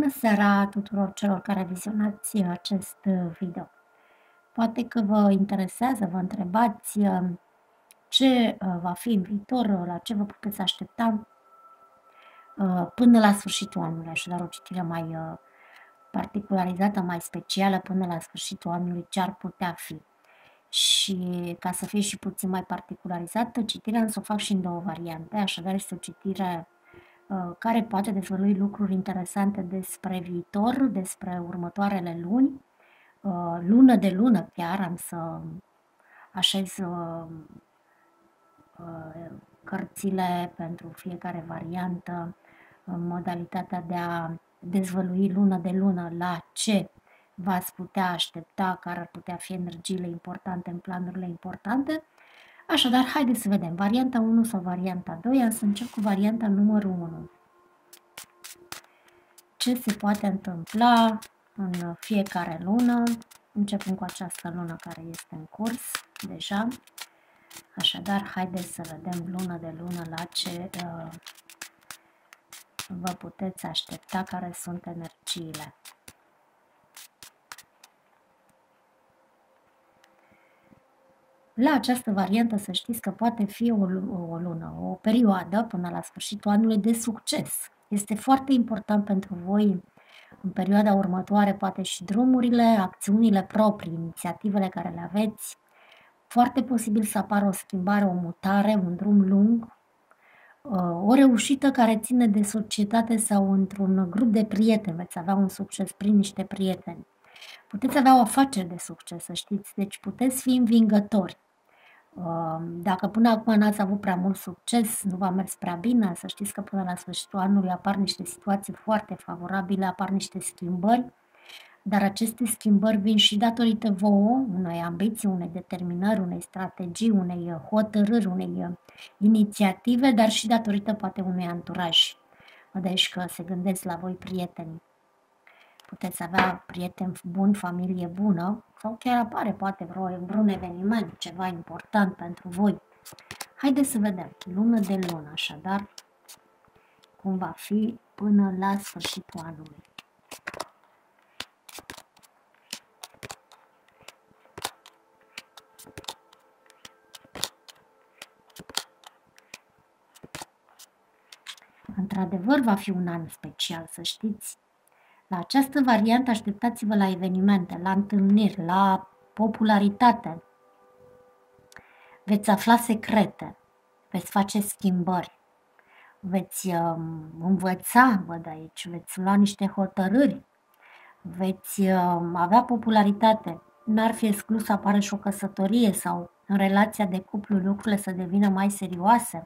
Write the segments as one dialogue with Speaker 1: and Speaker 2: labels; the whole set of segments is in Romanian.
Speaker 1: Bună seara tuturor celor care vizionați acest video. Poate că vă interesează, vă întrebați ce va fi în viitor, la ce vă puteți aștepta până la sfârșitul anului, așadar o citire mai particularizată, mai specială până la sfârșitul anului, ce ar putea fi. Și ca să fie și puțin mai particularizată, citirea însă o fac și în două variante, așadar este o citire care poate dezvălui lucruri interesante despre viitor, despre următoarele luni, lună de lună chiar, am să așez cărțile pentru fiecare variantă, modalitatea de a dezvălui lună de lună la ce v-ați putea aștepta, care ar putea fi energiile importante în planurile importante. Așadar, haideți să vedem varianta 1 sau varianta 2, am să încep cu varianta numărul 1. Ce se poate întâmpla în fiecare lună, începând cu această lună care este în curs deja. Așadar, haideți să vedem lună de lună la ce vă puteți aștepta, care sunt energiile. La această variantă să știți că poate fi o lună, o perioadă până la sfârșitul anului de succes. Este foarte important pentru voi în perioada următoare, poate și drumurile, acțiunile proprii, inițiativele care le aveți. Foarte posibil să apară o schimbare, o mutare, un drum lung, o reușită care ține de societate sau într-un grup de prieteni. Veți avea un succes prin niște prieteni. Puteți avea o afacere de succes, să știți, deci puteți fi învingători. Dacă până acum n-ați avut prea mult succes, nu v-a mers prea bine, să știți că până la sfârșitul anului apar niște situații foarte favorabile, apar niște schimbări, dar aceste schimbări vin și datorită vouă, unei ambiții, unei determinări, unei strategii, unei hotărâri, unei inițiative, dar și datorită poate unui anturaj. Deci că se gândesc la voi prieteni. Puteți avea prieteni buni, familie bună sau chiar apare poate vreun eveniment, ceva important pentru voi. Haideți să vedem, lună de lună, așadar, cum va fi până la sfârșitul anului. Într-adevăr, va fi un an special, să știți. La această variantă așteptați-vă la evenimente, la întâlniri, la popularitate. Veți afla secrete, veți face schimbări, veți învăța, văd aici, veți lua niște hotărâri, veți avea popularitate. N-ar fi exclus să apară și o căsătorie sau în relația de cuplu lucrurile să devină mai serioase.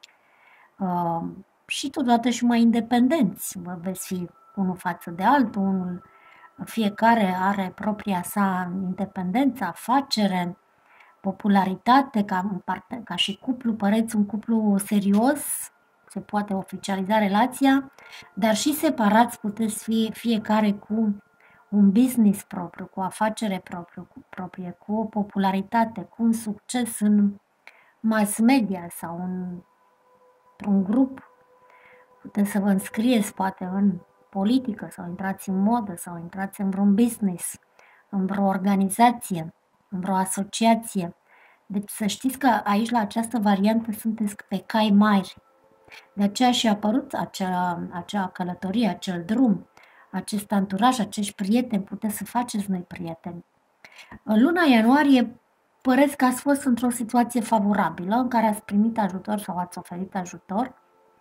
Speaker 1: Și totodată și mai independenți. Vă veți fi unul față de altul, fiecare are propria sa independență, afacere, popularitate, ca și cuplu, păreți un cuplu serios, se poate oficializa relația, dar și separați puteți fi fiecare cu un business propriu, cu o afacere proprie, cu o popularitate, cu un succes în mass media sau într-un grup. Puteți să vă înscrieți poate în politică sau intrați în modă sau intrați în vreun business, în vreo organizație, în vreo asociație. Deci să știți că aici la această variantă sunteți pe cai mari. De aceea și a apărut acea călătorie, acel drum, acest anturaj, acești prieteni, puteți să faceți noi prieteni. În luna ianuarie păreți că ați fost într-o situație favorabilă în care ați primit ajutor sau ați oferit ajutor.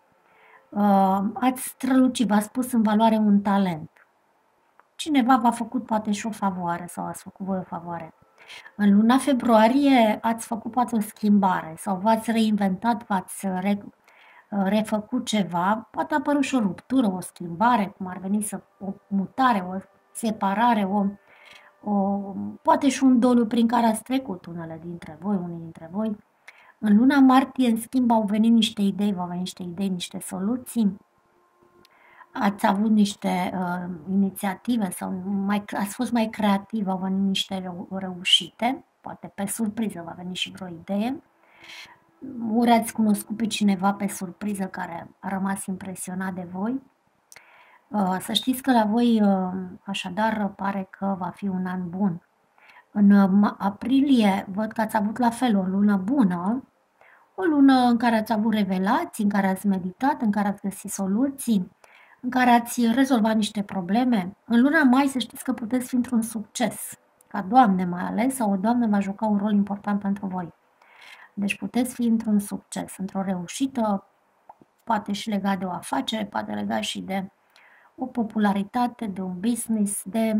Speaker 1: Ați strălucit, v-ați pus în valoare un talent. Cineva v-a făcut poate și o favoare sau ați făcut voi o favoare. În luna februarie ați făcut poate o schimbare sau v-ați reinventat, v-ați refăcut ceva, poate a apărut și o ruptură, o schimbare, cum ar veni o mutare, o separare, poate și un doliu prin care ați trecut unii dintre voi. În luna martie, în schimb, au venit niște idei, niște soluții, ați avut niște inițiative sau ați fost mai creativ, au venit niște reușite, poate pe surpriză va veni și vreo idee, ori ați cunoscut pe cineva pe surpriză care a rămas impresionat de voi. Să știți că la voi, așadar, pare că va fi un an bun. În aprilie văd că ați avut la fel o lună bună, o lună în care ați avut revelații, în care ați meditat, în care ați găsit soluții, în care ați rezolvat niște probleme. În luna mai să știți că puteți fi într-un succes, ca doamne mai ales, sau o doamnă va juca un rol important pentru voi. Deci puteți fi într-un succes, într-o reușită, poate și legat de o afacere, poate legat și de o popularitate, de un business, de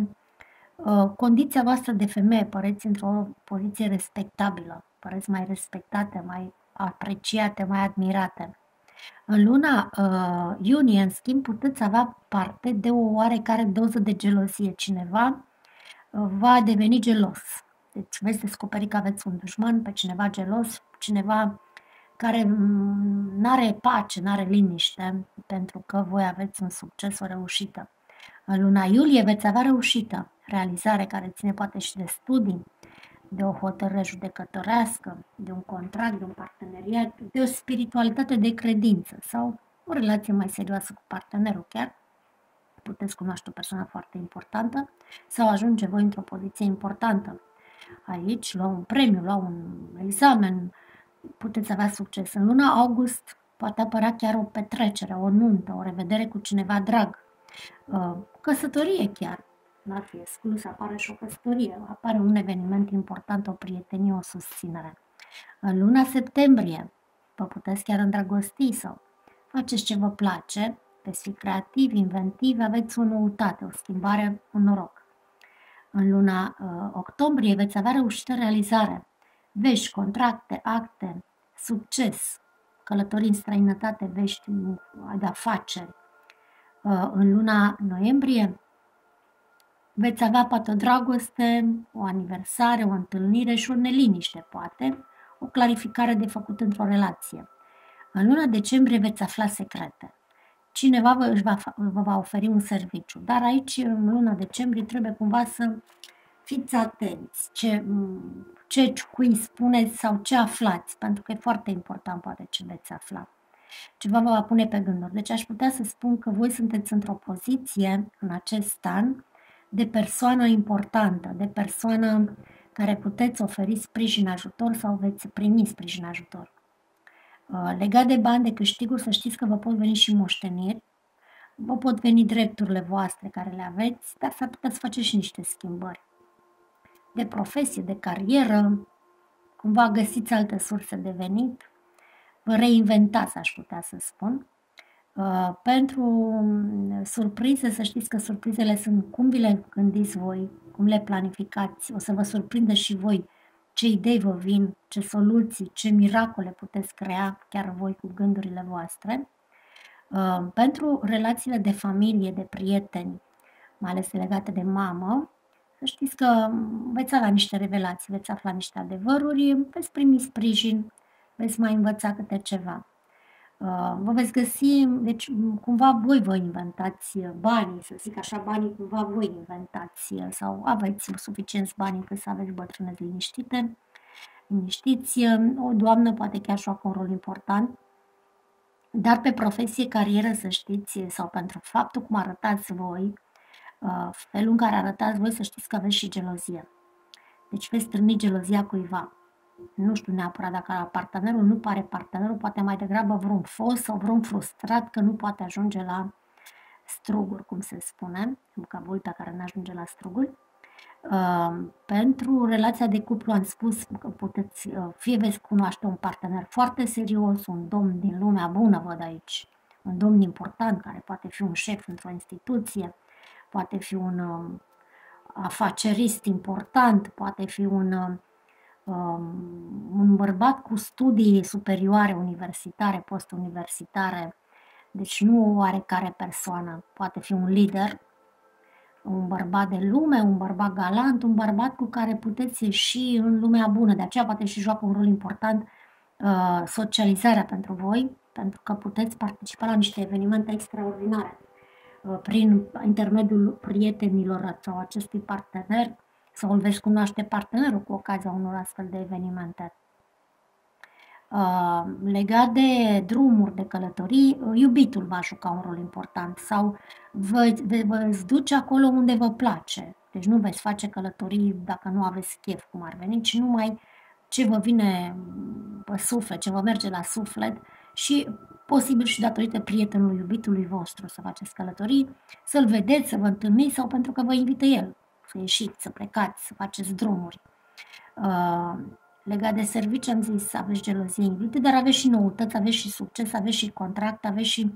Speaker 1: condiția voastră de femeie, păreți într-o poziție respectabilă, păreți mai respectate, mai apreciate, mai admirate. În luna iunie, în schimb, puteți avea parte de o oarecare doză de gelozie. Cineva va deveni gelos. Deci veți descoperi că aveți un dușman, pe cineva gelos, cineva care nu are pace, nu are liniște, pentru că voi aveți un succes, o reușită. În luna iulie veți avea reușită, realizare care ține poate și de studii, de o hotărâre judecătorească, de un contract, de un parteneriat, de o spiritualitate de credință sau o relație mai serioasă cu partenerul chiar. Puteți cunoaște o persoană foarte importantă sau ajunge voi într-o poziție importantă. Aici, lua un premiu, lua un examen, puteți avea succes. În luna august poate apărea chiar o petrecere, o nuntă, o revedere cu cineva drag, căsătorie chiar. N-ar fi exclus, apare și o căsătorie, apare un eveniment important, o prietenie, o susținere. În luna septembrie vă puteți chiar îndrăgosti sau faceți ce vă place, veți fi creativi, inventivi, aveți o noutate, o schimbare, un noroc. În luna octombrie veți avea reușită realizare, vești, contracte, acte, succes, călătorii în străinătate, vești de afaceri. În luna noiembrie veți avea poate o dragoste, o aniversare, o întâlnire și o neliniște, poate, o clarificare de făcut într-o relație. În luna decembrie veți afla secrete. Cineva vă va oferi un serviciu, dar aici, în luna decembrie, trebuie cumva să fiți atenți cui spuneți sau ce aflați, pentru că e foarte important poate ce veți afla. Ceva vă va pune pe gânduri. Deci aș putea să spun că voi sunteți într-o poziție în acest an de persoană importantă, de persoană care puteți oferi sprijin, ajutor sau veți primi sprijin, ajutor. Legat de bani, de câștiguri, să știți că vă pot veni și moșteniri, vă pot veni drepturile voastre care le aveți, dar s-ar putea să faceți și niște schimbări de profesie, de carieră, cumva găsiți alte surse de venit, vă reinventați, aș putea să spun. Pentru surprize, să știți că surprizele sunt cum vi le gândiți voi, cum le planificați, o să vă surprindă și voi ce idei vă vin, ce soluții, ce miracole puteți crea chiar voi cu gândurile voastre. Pentru relațiile de familie, de prieteni, mai ales legate de mamă, să știți că veți avea niște revelații, veți afla niște adevăruri, veți primi sprijin, veți mai învăța câte ceva. Vă veți găsi, deci cumva voi vă inventați banii, să zic așa, banii cumva voi inventați sau aveți suficienți bani încât să aveți bătrâne liniștiți. O doamnă poate chiar joacă un rol important, dar pe profesie, carieră, să știți, sau pentru faptul cum arătați voi, felul în care arătați voi, să știți că aveți și gelozie. Deci veți strâni gelozia cuiva. Nu știu neapărat dacă partenerul nu pare partenerul, poate mai degrabă vreun fost sau vreun frustrat că nu poate ajunge la struguri, cum se spune, ca voi pe care nu ajunge la struguri. Pentru relația de cuplu am spus că puteți, fie veți cunoaște un partener foarte serios, un domn din lumea bună, văd aici, un domn important care poate fi un șef într-o instituție, poate fi un afacerist important, poate fi un bărbat cu studii superioare, universitare, postuniversitare, deci nu o oarecare persoană, poate fi un lider, un bărbat de lume, un bărbat galant, un bărbat cu care puteți ieși în lumea bună, de aceea poate și joacă un rol important socializarea pentru voi, pentru că puteți participa la niște evenimente extraordinare prin intermediul prietenilor sau acestui partener, sau îl veți cunoaște partenerul cu ocazia unor astfel de evenimente. Legat de drumuri, de călătorii, iubitul va juca un rol important sau veți duce acolo unde vă place. Deci nu veți face călătorii dacă nu aveți chef, cum ar veni, ci numai ce vă vine pe suflet, ce vă merge la suflet și posibil și datorită prietenului, iubitului vostru să faceți călătorii, să-l vedeți, să vă întâlniți sau pentru că vă invită el să ieșiți, să plecați, să faceți drumuri. Legat de servicii, am zis, aveți gelozie invită, dar aveți și noutăți, aveți și succes, aveți și contract, aveți și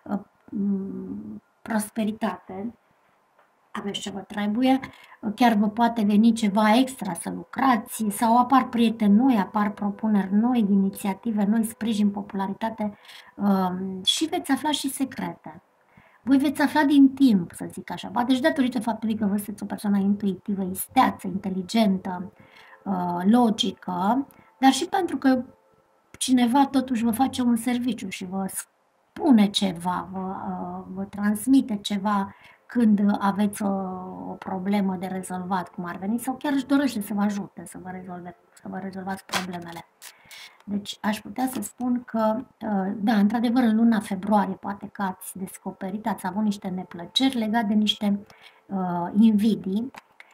Speaker 1: prosperitate, aveți ce vă trebuie, chiar vă poate veni ceva extra să lucrați sau apar prieteni noi, apar propuneri noi, inițiative noi, sprijin, popularitate și veți afla și secrete. Voi veți afla din timp, să zic așa, deci datorită faptului că vă sunteți o persoană intuitivă, isteață, inteligentă, logică, dar și pentru că cineva totuși vă face un serviciu și vă spune ceva, vă transmite ceva când aveți o problemă de rezolvat, cum ar veni, sau chiar își dorește să vă ajute să vă rezolvați problemele. Deci aș putea să spun că, da, într-adevăr, în luna februarie poate că ați descoperit, ați avut niște neplăceri legate de niște invidii,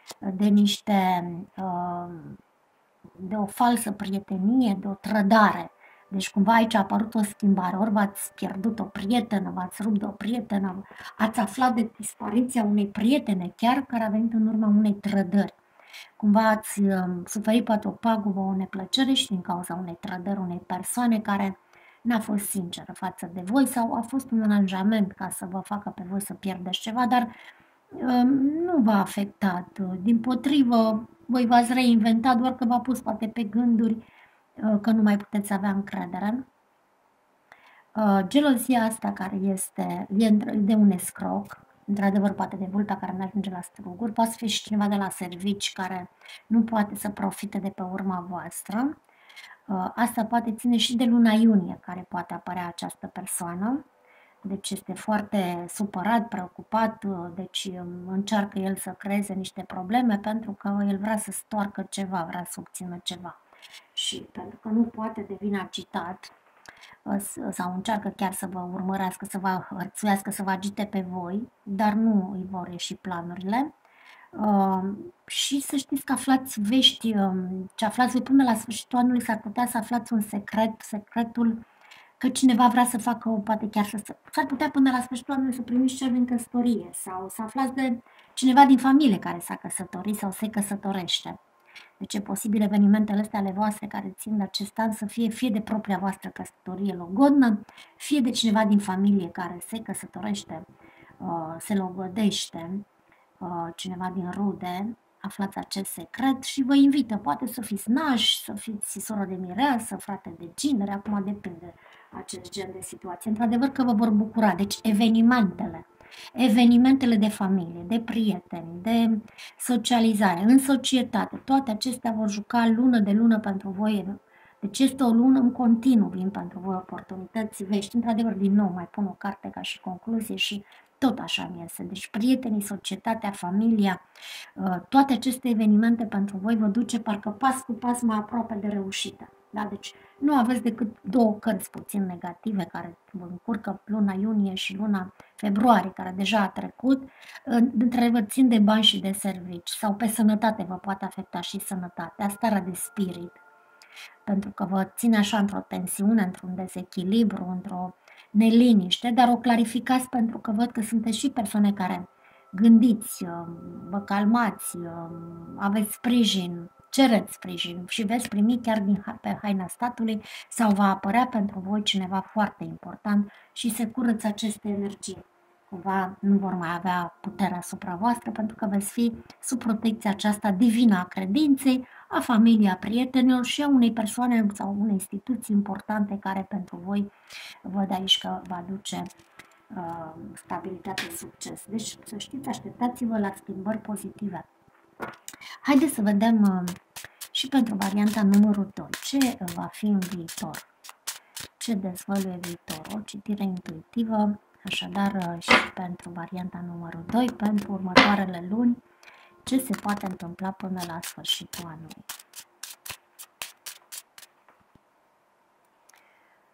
Speaker 1: de o falsă prietenie, de o trădare. Deci cumva aici a apărut o schimbare, ori v-ați pierdut o prietenă, v-ați rupt de o prietenă, ați aflat de dispariția unei prietene chiar care a venit în urma unei trădări. Cumva ați suferit poate o pagubă, o neplăcere și din cauza unei trădări, unei persoane care n-a fost sinceră față de voi sau a fost un aranjament ca să vă facă pe voi să pierdeți ceva, dar nu v-a afectat. Dimpotrivă, voi v-ați reinventat, doar că v-a pus poate pe gânduri că nu mai puteți avea încredere. Gelozia asta care e de un escroc, într-adevăr poate de vulpea care nu ajunge la struguri, poate fi și cineva de la servici care nu poate să profite de pe urma voastră. Asta poate ține și de luna iunie care poate apărea această persoană. Deci este foarte supărat, preocupat, deci încearcă el să creeze niște probleme pentru că el vrea să stoarcă ceva, vrea să obțină ceva. Și pentru că nu poate devine agitat sau încearcă chiar să vă urmărească, să vă hărțuiască, să vă agite pe voi, dar nu îi vor ieși planurile. Și să știți că aflați vești, ce aflați voi până la sfârșitul anului, s-ar putea să aflați un secretul că cineva vrea să facă, poate chiar s-ar putea până la sfârșitul anului să primiți cer în căsătorie sau să aflați de cineva din familie care s-a căsătorit sau se căsătorește. Deci e posibil evenimentele astea ale voastre care țin de acest an să fie de propria voastră căsătorie logodnă, fie de cineva din familie care se căsătorește, se logodește, cineva din rude, aflați acest secret și vă invită, poate să fiți nași, să fiți soră de mireasă, frate de ginere, acum depinde acest gen de situație. Într-adevăr că vă vor bucura, deci evenimentele de familie, de prieteni, de socializare, în societate, toate acestea vor juca lună de lună pentru voi. Deci este o lună în continuu vin pentru voi oportunități vești. Într-adevăr, din nou, mai pun o carte ca și concluzie și tot așa mi iese. Deci prietenii, societatea, familia, toate aceste evenimente pentru voi vă duce parcă pas cu pas mai aproape de reușită. Da? Deci nu aveți decât două cărți puțin negative care vă încurcă luna iunie și luna februarie, care deja a trecut, într-adevăr țin de bani și de servici sau pe sănătate vă poate afecta și sănătatea, starea de spirit, pentru că vă ține așa într-o tensiune, într-un dezechilibru, într-o neliniște, dar o clarificați pentru că văd că sunteți și persoane care gândiți, vă calmați, aveți sprijin, cereți sprijin și veți primi chiar pe haina statului sau va apărea pentru voi cineva foarte important și se curăță aceste energii. Cumva nu vor mai avea puterea asupra voastră pentru că veți fi sub protecția aceasta divină a credinței, a familiei, a prietenilor și a unei persoane sau unei instituții importante care pentru voi văd aici că va aduce stabilitate, succes. Deci să știți, așteptați-vă la schimbări pozitive. Haideți să vedem și pentru varianta numărul 2. Ce va fi în viitor? Ce dezvăluie viitorul? O citire intuitivă, așadar și pentru varianta numărul 2, pentru următoarele luni, ce se poate întâmpla până la sfârșitul anului.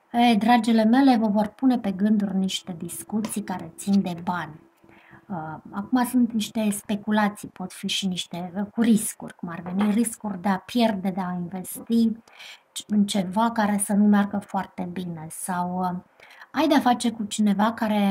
Speaker 1: Dragile mele, vă vor pune pe gânduri niște discuții care țin de bani. Acum sunt niște speculații, pot fi și niște cu riscuri, cum ar veni riscuri de a pierde, de a investi în ceva care să nu meargă foarte bine sau ai de-a face cu cineva care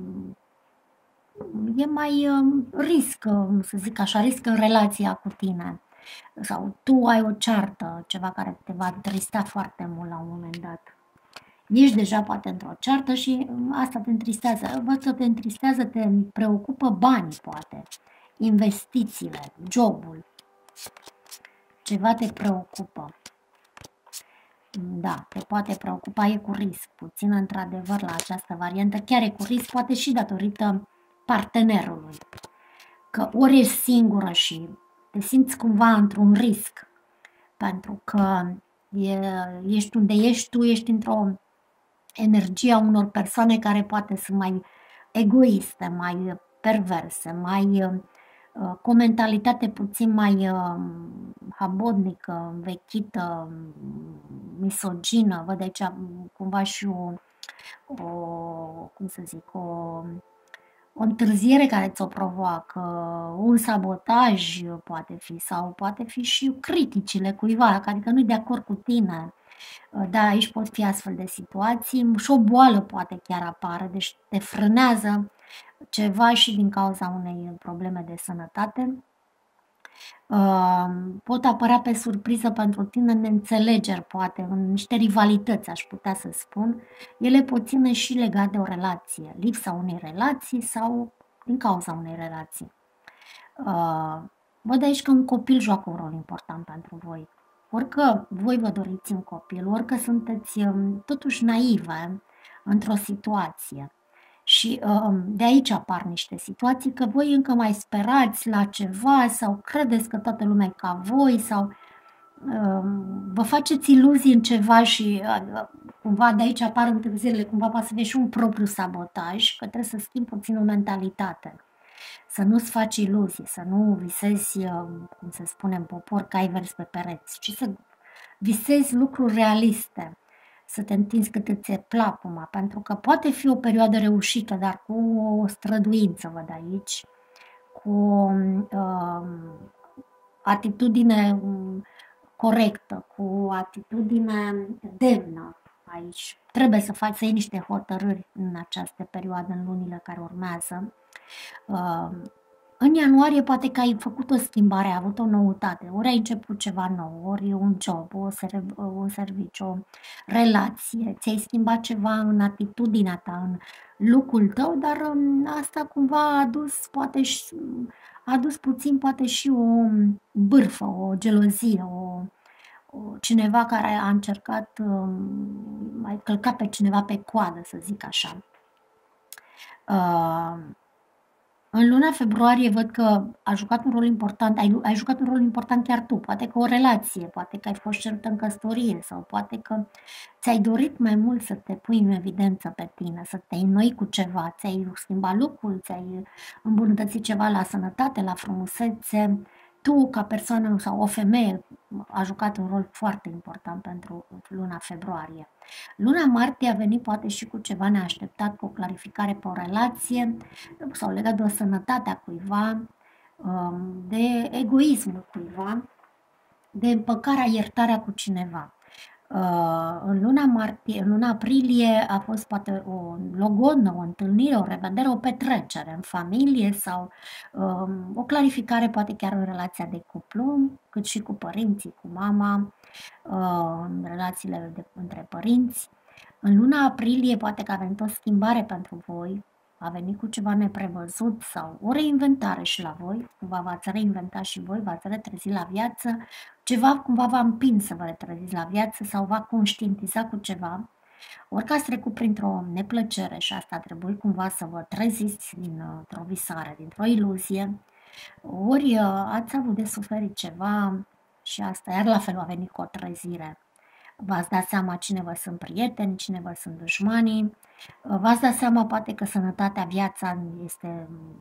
Speaker 1: e mai risc, să zic așa, risc în relația cu tine sau tu ai o ceartă, ceva care te va trista foarte mult la un moment dat. Ești deja poate într-o ceartă și asta te întristează. Văd că te întristează, te preocupă banii poate, investițiile, jobul, ceva te preocupă. Da, te poate preocupa, e cu risc, puțin într-adevăr la această variantă, chiar e cu risc, poate și datorită partenerului. Că ori ești singură și te simți cumva într-un risc, pentru că ești unde ești tu, ești într-o energia unor persoane care poate sunt mai egoiste, mai perverse, mai cu o mentalitate puțin mai habodnică, învechită, misogină, văd aici cumva și cum să zic, o întârziere care ți-o provoacă, un sabotaj poate fi sau poate fi și criticile cuiva, adică nu-i de acord cu tine. Da, aici pot fi astfel de situații și o boală poate chiar apare, deci te frânează ceva și din cauza unei probleme de sănătate. Pot apărea pe surpriză pentru tine neînțelegeri, poate, în niște rivalități, aș putea să spun. Ele pot ține și legate de o relație, lipsa unei relații sau din cauza unei relații. Văd aici că un copil joacă un rol important pentru voi. Orică voi vă doriți un copil, orică sunteți totuși naive într-o situație. Și de aici apar niște situații că voi încă mai sperați la ceva sau credeți că toată lumea e ca voi sau vă faceți iluzii în ceva și cumva de aici apar întârzierile, cumva poate să fie și un propriu sabotaj, că trebuie să schimbi puțin o mentalitate. Să nu-ți faci iluzii, să nu visezi, cum se spune în popor, cai vers pe pereți, ci să visezi lucruri realiste, să te întinzi cât îți e plapuma, pentru că poate fi o perioadă reușită, dar cu o străduință, văd aici, cu o atitudine corectă, cu o atitudine demnă aici. Trebuie să iei niște hotărâri în această perioadă, în lunile care urmează. În ianuarie poate că ai făcut o schimbare, ai avut o noutate, ori ai început ceva nou, ori un job, un serviciu, o relație, ți-ai schimbat ceva în atitudinea ta, în lucrul tău, dar asta cumva a adus puțin poate și o bârfă, o gelozie, cineva care a încercat, mai călcat pe cineva pe coadă, să zic așa. În luna februarie văd că a jucat un rol important, ai jucat un rol important chiar tu, poate că o relație, poate că ai fost cerută în căsătorie sau poate că ți-ai dorit mai mult să te pui în evidență pe tine, să te înnoi cu ceva, ți-ai schimbat lucrul, ți-ai îmbunătățit ceva la sănătate, la frumusețe. Tu, ca persoană sau o femeie, a jucat un rol foarte important pentru luna februarie. Luna martie a venit poate și cu ceva neașteptat, cu o clarificare pe o relație sau legat de o sănătate a cuiva, de egoismul cuiva, de împăcarea, iertarea cu cineva. În luna aprilie a fost poate o logodnă, o întâlnire, o revedere, o petrecere în familie sau o clarificare poate chiar în relația de cuplu, cât și cu părinții, cu mama, în relațiile între părinți. În luna aprilie poate că a venit o schimbare pentru voi, a venit cu ceva neprevăzut sau o reinventare și la voi, cumva v-ați reinventat și voi, v-ați retrezit la viață, ceva cumva v-a împins să vă retreziți la viață sau v-a conștientizat cu ceva, ori că ați trecut printr-o neplăcere și asta a trebuit cumva să vă treziți dintr-o visare, dintr-o iluzie, ori ați avut de suferit ceva și asta, iar la fel a venit cu o trezire. V-ați dat seama cine vă sunt prieteni, cine vă sunt dușmanii, v-ați dat seama poate că sănătatea, viața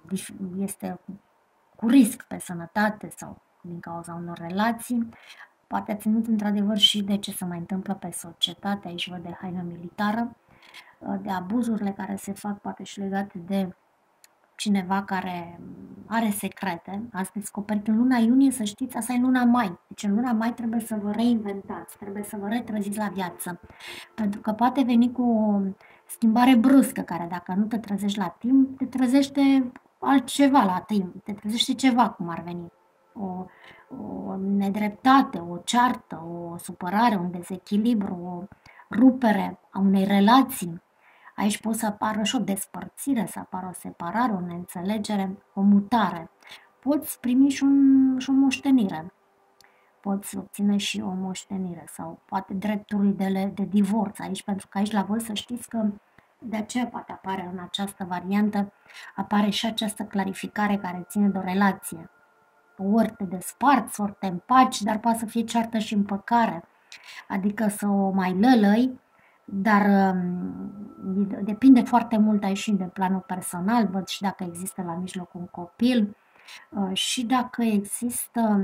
Speaker 1: este cu risc pe sănătate sau din cauza unor relații. poate ținut într-adevăr și de ce se mai întâmplă pe societate, aici văd de haină militară, de abuzurile care se fac, poate și legate de cineva care are secrete. Ați descoperit în luna iunie, să știți, asta e luna mai. Deci în luna mai trebuie să vă reinventați, trebuie să vă retreziți la viață. Pentru că poate veni cu o schimbare bruscă, care dacă nu te trezești la timp, te trezește altceva la timp, te trezește ceva cum ar veni. O nedreptate, o ceartă, o supărare, un dezechilibru, o rupere a unei relații. Aici pot să apară și o despărțire, să apară o separare, o neînțelegere, o mutare. Poți primi și o moștenire. Poți obține și o moștenire sau poate drepturile de divorț aici, pentru că aici la voi să știți că de aceea poate apare în această variantă, apare și această clarificare care ține de o relație. Ori te desparți, ori te împaci, dar poate să fie ceartă și împăcare, adică să o mai lălăi, dar depinde foarte mult aici și de planul personal, văd și dacă există la mijloc un copil și dacă există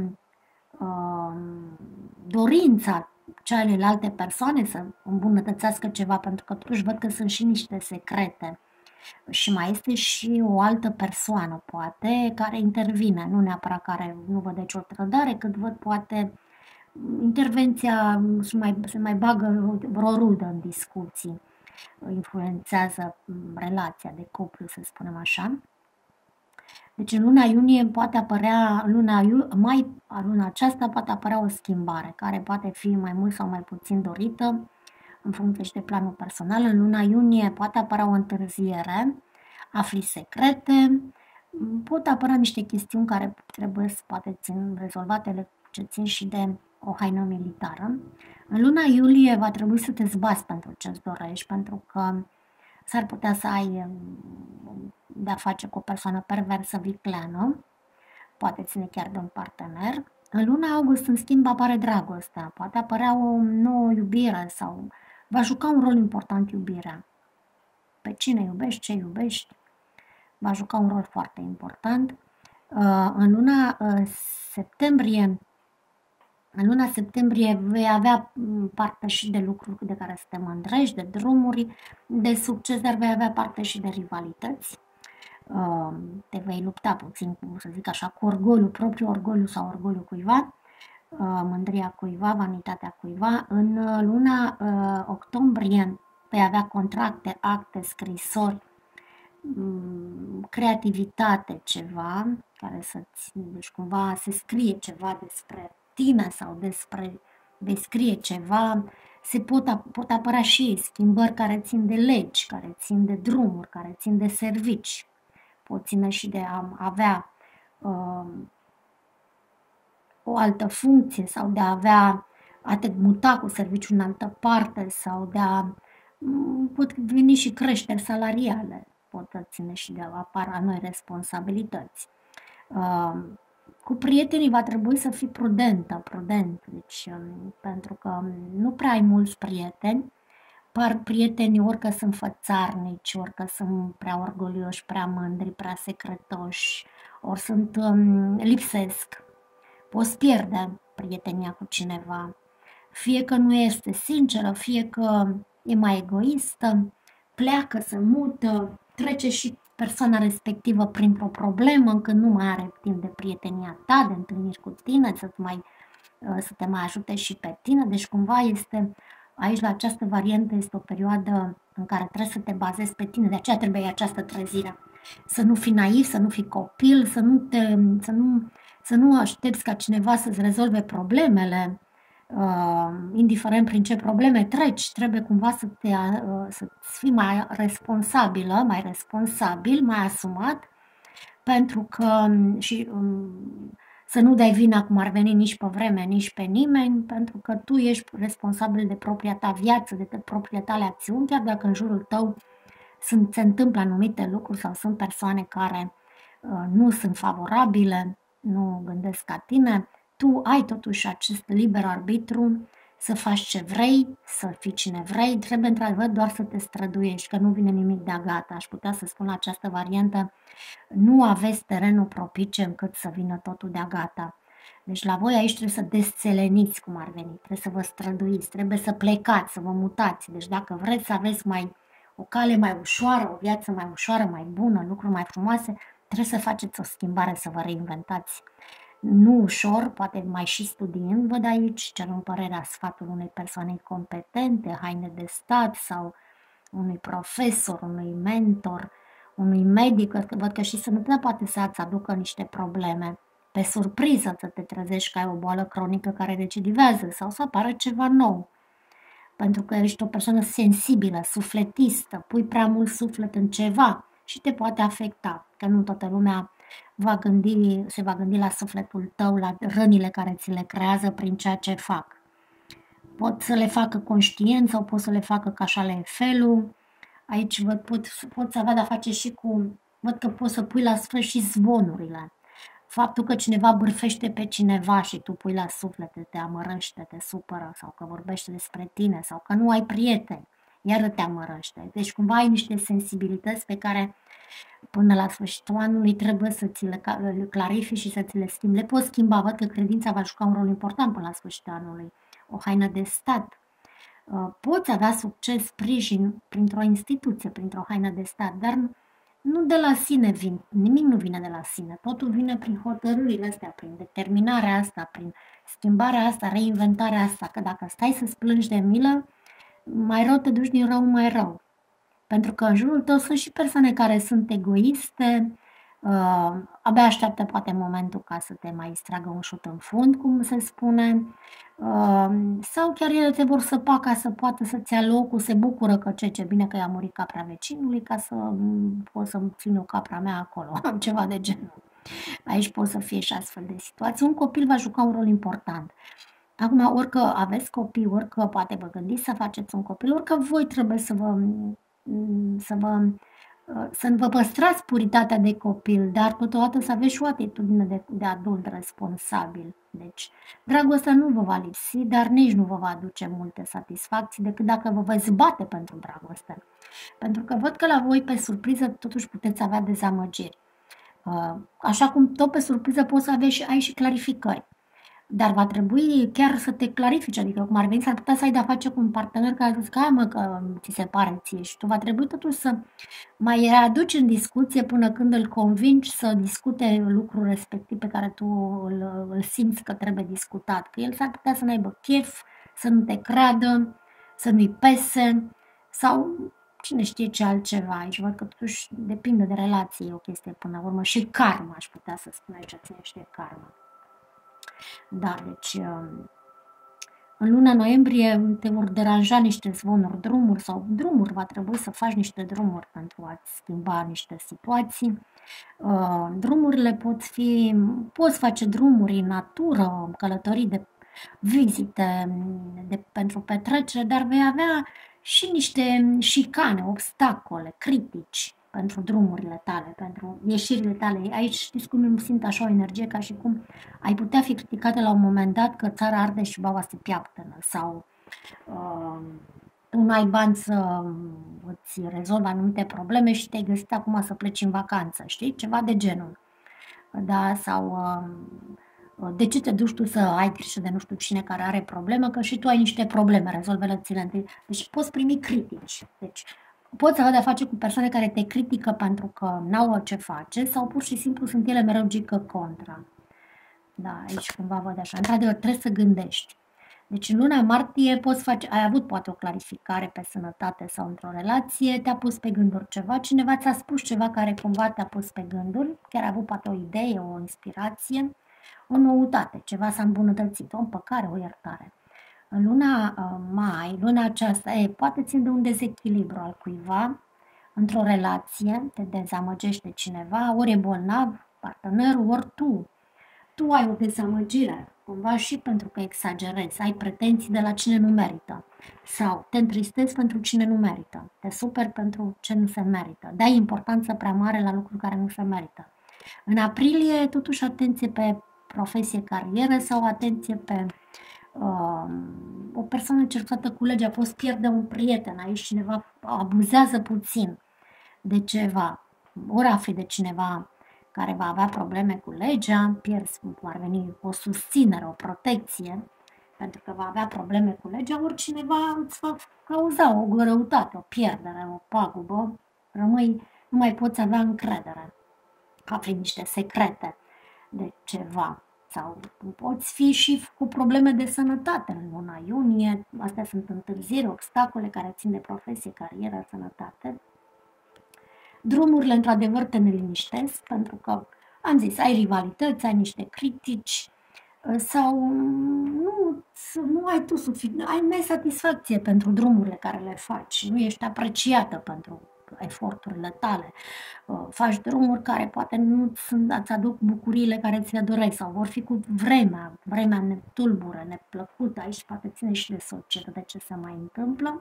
Speaker 1: dorința celelalte persoane să îmbunătățească ceva, pentru că totuși văd că sunt și niște secrete. Și mai este și o altă persoană, poate, care intervine, nu neapărat care nu văd deci o trădare, cât văd poate intervenția, se mai bagă vreo rudă în discuții, influențează relația de cuplu, să spunem așa. Deci în luna iunie poate apărea, luna aceasta poate apărea o schimbare, care poate fi mai mult sau mai puțin dorită, în funcție și de planul personal. În luna iunie poate apărea o întârziere, afli secrete, pot apărea niște chestiuni care trebuie să poate rezolvate, ce țin și de o haină militară. În luna iulie va trebui să te zbați pentru ce-ți dorești, pentru că s-ar putea să ai de-a face cu o persoană perversă, vicleană, poate ține chiar de un partener. În luna august, în schimb, apare dragostea, poate apărea o nouă iubire sau va juca un rol important iubirea. Pe cine iubești, ce iubești, va juca un rol foarte important. În luna septembrie vei avea parte și de lucruri de care să te mândrești, de drumuri, de succes, dar vei avea parte și de rivalități. Te vei lupta puțin, să zic așa, cu orgoliu, propriu orgoliu sau orgoliu cuiva, mândria cuiva, vanitatea cuiva. În luna octombrie vei avea contracte, acte, scrisori, creativitate, ceva, care deci cumva se scrie ceva despre tine sau vei scrie ceva, pot apărea și schimbări care țin de legi, care țin de drumuri, care țin de servici, pot ține și de a avea o altă funcție sau de a te muta cu serviciul în altă parte sau pot veni și creșteri salariale, pot ține și de a apara noi responsabilități. Cu prietenii va trebui să fii prudent, deci, pentru că nu prea ai mulți prieteni, par prietenii ori că sunt fățarnici, ori că sunt prea orgolioși, prea mândri, prea secretoși, ori lipsesc. Poți pierde prietenia cu cineva, fie că nu este sinceră, fie că e mai egoistă, pleacă, se mută, trece și persoana respectivă printr-o problemă, încât nu mai are timp de prietenia ta, de întâlniri cu tine, să te mai ajute și pe tine. Deci cumva aici la această variantă este o perioadă în care trebuie să te bazezi pe tine, de aceea trebuie această trezire. Să nu fii naiv, să nu fii copil, să nu aștepți ca cineva să-ți rezolve problemele, indiferent prin ce probleme treci, trebuie cumva să fii mai responsabil, mai asumat, pentru că și să nu dai vina cum ar veni nici pe vreme, nici pe nimeni, pentru că tu ești responsabil de propria ta viață, de propria tale acțiuni, chiar dacă în jurul tău se întâmplă anumite lucruri sau sunt persoane care nu sunt favorabile, nu gândesc ca tine, tu ai totuși acest liber arbitru să faci ce vrei, să fii cine vrei, trebuie într-adevăr doar să te străduiești, că nu vine nimic de-a gata. Aș putea să spun la această variantă, nu aveți terenul propice încât să vină totul de-a gata. Deci la voi aici trebuie să desțeleniți cum ar veni, trebuie să vă străduiți, trebuie să plecați, să vă mutați. Deci dacă vreți să aveți o cale mai ușoară, o viață mai ușoară, mai bună, lucruri mai frumoase, trebuie să faceți o schimbare, să vă reinventați. Nu ușor, poate mai și studiind, văd aici, cerând părerea, sfatul unei persoane competente, haine de stat sau unui profesor, unui mentor, unui medic, văd că și sănătatea poate să-ți aducă niște probleme. Pe surpriză să te trezești că ai o boală cronică care recidivează sau să apară ceva nou. Pentru că ești o persoană sensibilă, sufletistă, pui prea mult suflet în ceva și te poate afecta. Că nu toată lumea se va gândi la sufletul tău, la rănile care ți le creează prin ceea ce fac. Pot să le facă conștient sau pot să le facă ca așa le e felul. Aici pot să avea de-a face și cu, văd că poți să pui la sfârșit și zvonurile. Faptul că cineva bârfește pe cineva și tu pui la suflet, te amărăște, te supără sau că vorbește despre tine sau că nu ai prieteni, iar te amărăște. Deci cumva ai niște sensibilități pe care până la sfârșitul anului trebuie să ți le clarifici și să ți le schimbi. Le poți schimba, văd că credința va juca un rol important până la sfârșitul anului. O haină de stat. Poți avea succes, sprijin printr-o instituție, printr-o haină de stat, dar nu de la sine nimic nu vine de la sine, totul vine prin hotărârile astea, prin determinarea asta, prin schimbarea asta, reinventarea asta, că dacă stai să-ți plângi de milă, mai rău te duci din rău mai rău. Pentru că în jurul tău sunt și persoane care sunt egoiste, abia așteaptă poate momentul ca să te mai stragă un șut în fund, cum se spune, sau chiar ele te vor săpa ca să poată să-ți ia locul, se bucură că ce bine că i-a murit capra vecinului ca să pot să-mi țin eu capra mea acolo, ceva de genul. Aici pot să fie și astfel de situații. Un copil va juca un rol important. Acum, orică aveți copii, orică poate vă gândiți să faceți un copil, orică voi trebuie să vă păstrați puritatea de copil, dar totodată să aveți și o atitudine de adult responsabil. Deci, dragostea nu vă va lipsi, dar nici nu vă va aduce multe satisfacții decât dacă vă veți bate pentru dragoste. Pentru că văd că la voi, pe surpriză, totuși puteți avea dezamăgiri. Așa cum tot pe surpriză poți să ai și clarificări. Dar va trebui chiar să te clarifici, adică cum ar veni, s-ar putea să ai de-a face cu un partener care a zis că, mă, că ți se pare ție și tu va trebui totuși să mai readuci în discuție până când îl convingi să discute lucrul respectiv pe care tu îl simți că trebuie discutat. Că el s-ar putea să n-aibă chef, să nu te creadă, să nu-i pese sau cine știe ce altceva. Aici văd că totuși depinde de relație, e o chestie până la urmă și karma, aș putea să spun aici, ține și de karma. Da, deci în luna noiembrie te vor deranja niște zvonuri, drumuri, va trebui să faci niște drumuri pentru a-ți schimba niște situații. Drumurile poți face drumuri în natură, călătorii de vizite pentru petrecere, dar vei avea și niște șicane, obstacole, critici pentru drumurile tale, pentru ieșirile tale. Aici știți cum îmi simt așa o energie ca și cum ai putea fi criticată la un moment dat că țara arde și baba se piaptănă sau tu nu ai bani să îți rezolvi anumite probleme și te-ai găsit acum să pleci în vacanță, știi? Ceva de genul. Da? Sau de ce te duci tu să ai grijă de nu știu cine care are problemă, că și tu ai niște probleme, rezolvă-le-ți-le întâi. Deci poți primi critici. Deci poți avea de-a face cu persoane care te critică pentru că n-au ce face sau pur și simplu sunt ele mereu gică contra. Da, aici cumva văd așa. Într-adevăr, trebuie să gândești. Deci în luna martie ai avut poate o clarificare pe sănătate sau într-o relație, te-a pus pe gânduri ceva, cineva ți-a spus ceva care cumva te-a pus pe gânduri, chiar a avut poate o idee, o inspirație, o noutate, ceva s-a îmbunătățit, o împăcare, o iertare. În luna mai, luna aceasta, poate ține de un dezechilibru al cuiva într-o relație, te dezamăgește cineva, ori e bolnav partenerul, ori tu. Tu ai o dezamăgire, cumva și pentru că exagerezi, ai pretenții de la cine nu merită sau te întristezi pentru cine nu merită, te superi pentru ce nu se merită, dai importanță prea mare la lucruri care nu se merită. În aprilie, totuși, atenție pe profesie, carieră sau atenție pe o persoană certată cu legea, poți pierde un prieten, aici cineva abuzează puțin de ceva, ori afli de cineva care va avea probleme cu legea, pierzi, cum ar veni, o susținere, o protecție, pentru că va avea probleme cu legea, oricine îți va cauza o răutate, o pierdere, o pagubă, nu mai poți avea încredere, afli niște secrete de ceva. Sau poți fi și cu probleme de sănătate în luna iunie, astea sunt întârzieri, obstacole care țin de profesie, carieră, sănătate. Drumurile, într-adevăr, te neliniștesc, pentru că, am zis, ai rivalități, ai niște critici sau nu ai tu ai nesatisfacție pentru drumurile care le faci, nu ești apreciată pentru eforturile tale. Faci drumuri care poate nu îți aduc bucuriile care ți le doreai sau vor fi cu vremea ne tulbură, neplăcută, aici poate ține și de societate ce se mai întâmplă.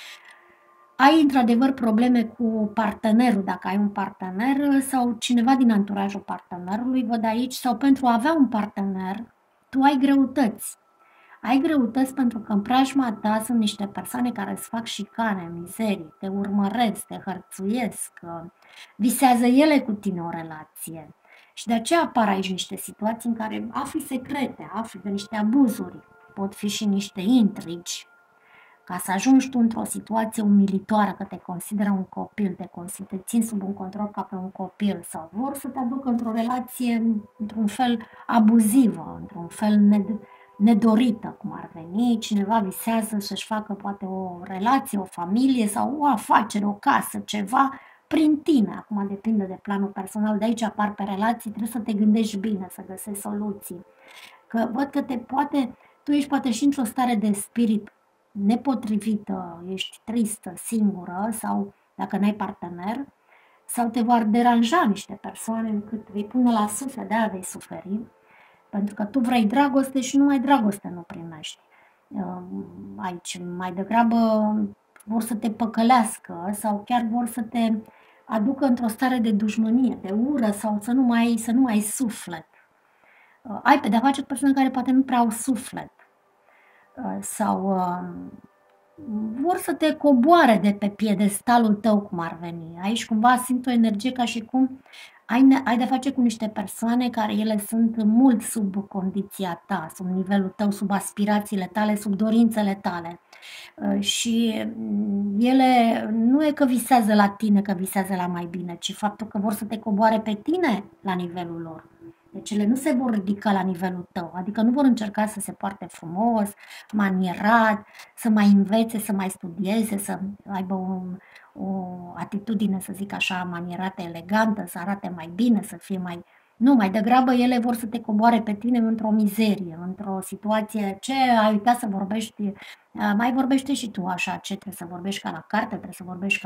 Speaker 1: Ai într-adevăr probleme cu partenerul, dacă ai un partener sau cineva din anturajul partenerului, văd aici, sau pentru a avea un partener, tu ai greutăți. Ai greutăți pentru că în preajma ta sunt niște persoane care îți fac șicane, mizerii, te urmăresc, te hărțuiesc, visează ele cu tine o relație. Și de aceea apar aici niște situații în care afli secrete, afli de niște abuzuri, pot fi și niște intrigi, ca să ajungi tu într-o situație umilitoare, că te consideră un copil, te țin sub un control ca pe un copil sau vor să te aducă într-o relație într-un fel abuzivă, într-un fel nedorită, cum ar veni, cineva visează să-și facă poate o relație, o familie sau o afacere, o casă, ceva prin tine. Acum depinde de planul personal, de aici apar pe relații, trebuie să te gândești bine, să găsești soluții. Că văd că tu ești poate și într-o stare de spirit nepotrivită, ești tristă, singură sau dacă n-ai partener, sau te vor deranja niște persoane încât vei pune la suflet, de-aia vei suferi, pentru că tu vrei dragoste și numai dragoste nu primești. Aici mai degrabă vor să te păcălească sau chiar vor să te aducă într-o stare de dușmănie, de ură sau să nu mai ai suflet. Ai pe de-a face cu persoane care poate nu prea au suflet sau vor să te coboare de pe piedestalul tău, cum ar veni. Aici cumva simt o energie ca și cum ai de face cu niște persoane care ele sunt mult sub condiția ta, sub nivelul tău, sub aspirațiile tale, sub dorințele tale. Și ele nu e că visează la tine, că visează la mai bine, ci faptul că vor să te coboare pe tine la nivelul lor. Deci ele nu se vor ridica la nivelul tău, adică nu vor încerca să se poarte frumos, manierat, să mai învețe, să mai studieze, să aibă o atitudine, să zic așa, manierată, elegantă, să arate mai bine, să fie mai... Nu, mai degrabă ele vor să te coboare pe tine într-o mizerie, într-o situație, ce ai uitat să vorbești, mai vorbește și tu așa, ce trebuie să vorbești ca la carte, trebuie să vorbești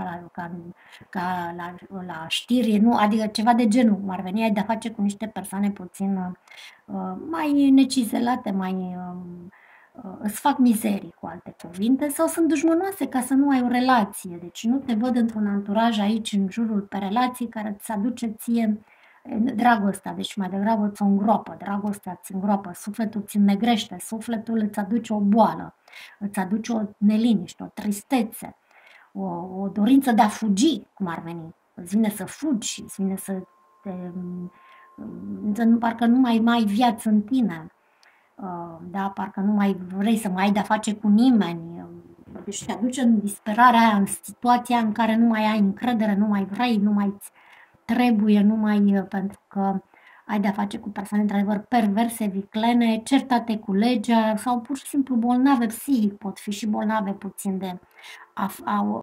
Speaker 1: la știri, nu, adică ceva de genul, cum ar veni, ai de-a face cu niște persoane puțin mai necizelate, îți fac mizerii, cu alte cuvinte, sau sunt dușmănoase ca să nu ai o relație, deci nu te văd într-un anturaj aici, în jurul pe relații, care îți aduce ție dragostea, deci mai degrabă ți-o îngroapă, dragostea ți îngroapă, sufletul ți negrește, sufletul îți aduce o boală, îți aduce o neliniște, o tristețe, o dorință de a fugi, cum ar veni. Îți vine să fugi, îți vine să parcă nu mai ai viață în tine, da, parcă nu mai vrei să mai ai de-a face cu nimeni, deci te aduce în disperarea aia, în situația în care nu mai ai încredere, nu mai vrei, nu mai trebuie, pentru că ai de-a face cu persoane într-adevăr perverse, viclene, certate cu legea sau pur și simplu bolnave psihic, pot fi și bolnave puțin de